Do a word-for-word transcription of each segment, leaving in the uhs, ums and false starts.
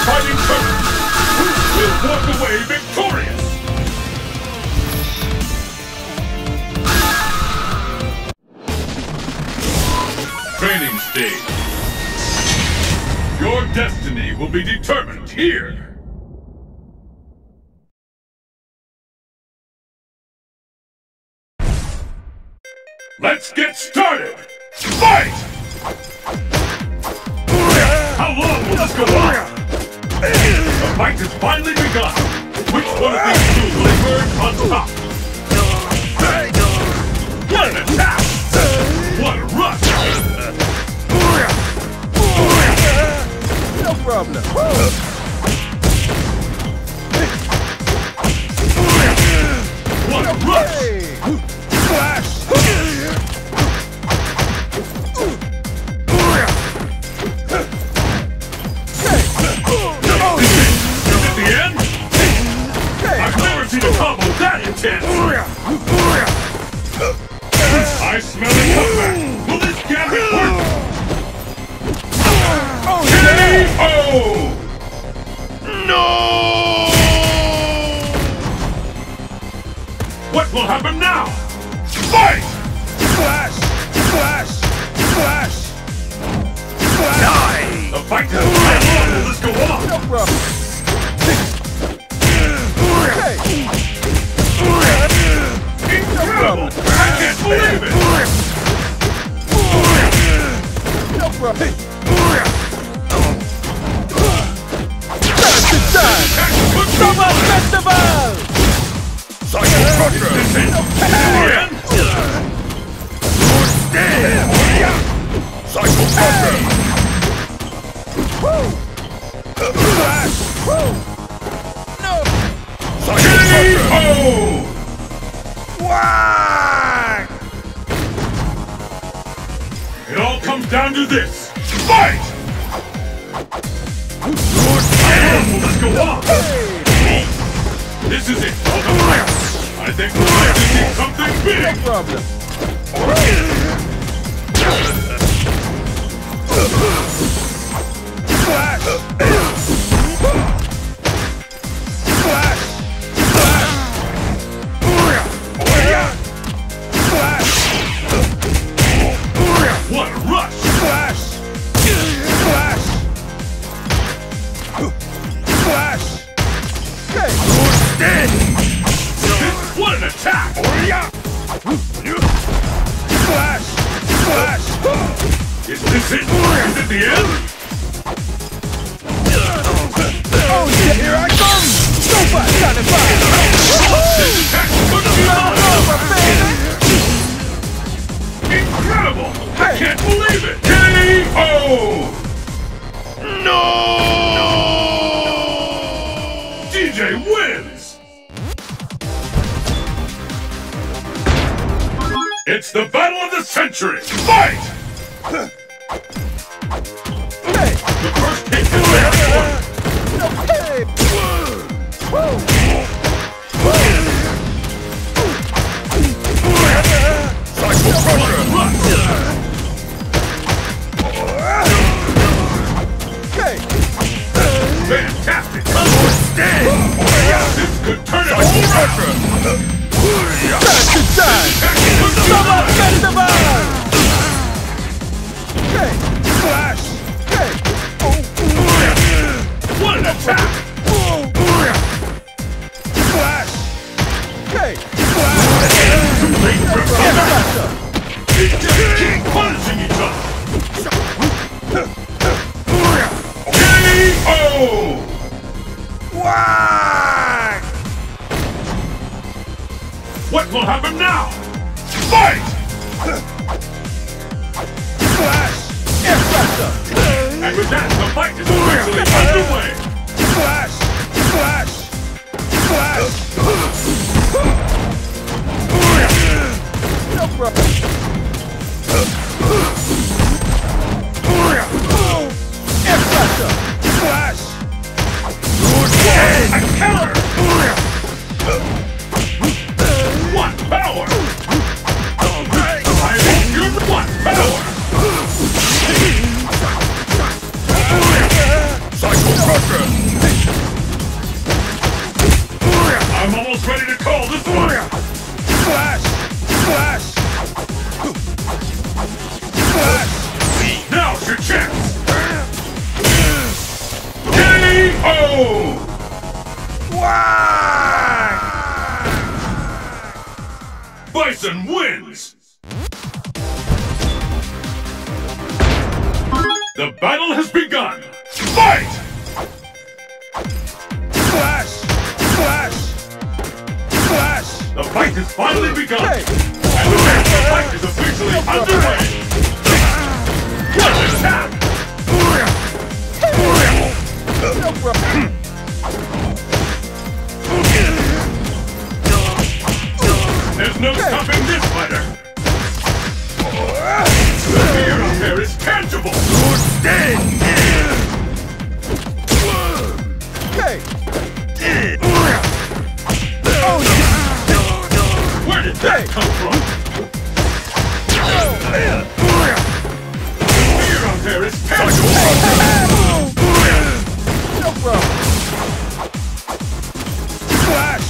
fighting first. Who will walk away victorious? Training stage. Your destiny will be determined here. Let's get started! Fight! How long will this go on? The fight has finally begun! Which one of these two will emerge on top? What an attack! What a rush! No problem! What a rush! Flash! Intense. I smell a comeback. Will this gambit work? Oh, K O! No! What will happen now? Fight! Flash! Flash! Flash! Flash! Die! The fight is how long will this go on? No problem. Incredible! I can't believe it! No problem. That's time! Summer Festival! Psycho Crusher! Is this the end? Psycho Crusher! Flash! No! Psycho Crusher! Whack! It all comes down to this. Fight! How long will this go on? This is it. I think we're going to see something big. No problem. Flash! Flash! What a rush! Flash! Flash! Flash! Hey! Dead! What an attack! Flash! Flash! Is this it? Is it the end? Oh shit, here I come! Super satisfied! This attack couldn't be over! Incredible! I can't believe it! K O! No! DeeJay wins! It's the battle of the century! Fight! Hey! The first hit is there! Hey! Woo! Psycho Crusher! Hey! Fantastic! This could turn it all around! That's the time! Summer Festival! Hey! Flash! Hey! What an attack! Flash! Hey! Flash! Too late for comeback! They just keep punishing each other! K O! Whack! What will happen now? Fight! Flash! Air pressure! And with that, the fight is officially underway! Flash! Flash! Flash! No problem! Air pressure! Flash! A counter! One power! I think you're one power! Psycho Crusher! O! Bison wins! The battle has begun! Fight! Flash! Flash! Flash! The fight has finally begun! Hey. And the fight is officially underway! What an attack! There's no stopping this fighter! The fear out there is tangible! Okay. Where did that come from? The fear out there is tangible! Flash!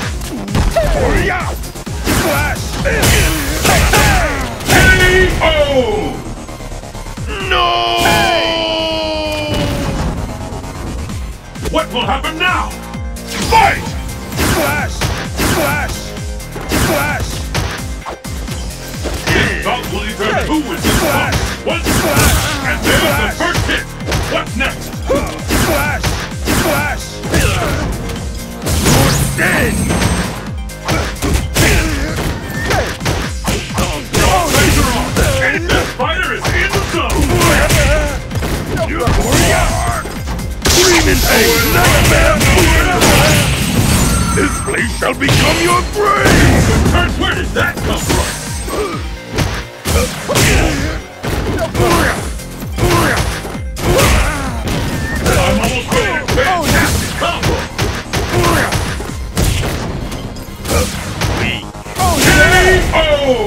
Flash! K O! No! What will happen now? Fight! Flash! Flash! Flash! This bout will determine who is in Flash! front. One Flash! splash, and there's Flash! the first hit. What's next? Flash! Flash! You're dead! Your legs are off, and this fighter is in the zone. Demon Ace, nightmare! This place shall become your grave! Turn, where did that come from? I'm almost ready to fantastic combo. K O!